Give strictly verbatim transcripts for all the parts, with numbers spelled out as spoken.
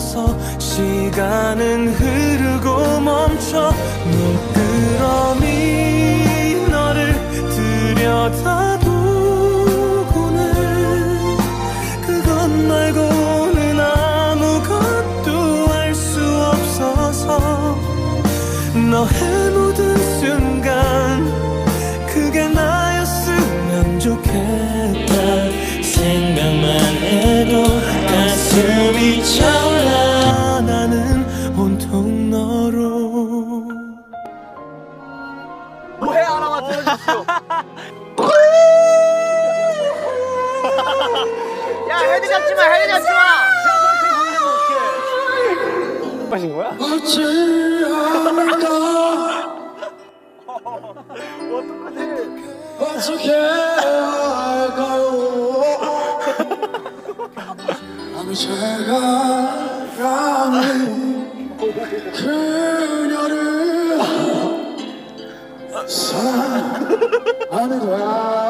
하면서 시간은 흐르고 멈춰 물끄러미 너를 들여다보고는 그것 말고는 아무것도 알 수 없어서 너의 모든 순간 그게 나였으면 좋겠다. 생각만 해도 가슴이 차올라. 나는 온통 너로. 노래 하나만 들어주시오. 야, 헤드 잡지 마, 헤드 잡지 마. 마신 거야? 어찌 않을까 어떻게 할까요? 아무 제가 가는 그녀를 사랑하는 거야.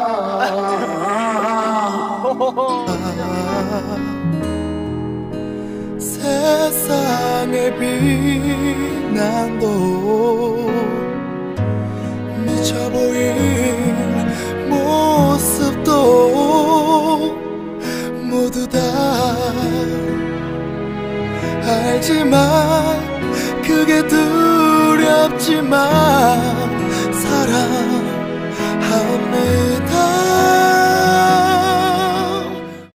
세상의 비난도 미쳐 보일 모습도 모두 다 알지만 그게 두렵지만 사랑합니다.